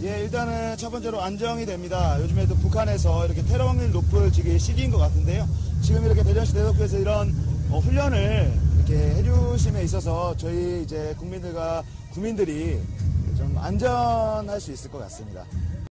예, 일단은 첫 번째로 안정이 됩니다. 요즘에도 북한에서 이렇게 테러 확률이 높을 시기인 것 같은데요. 지금 이렇게 대전시 대덕구에서 이런 훈련을 이렇게 해주심에 있어서 저희 이제 국민들이 좀 안전할 수 있을 것 같습니다.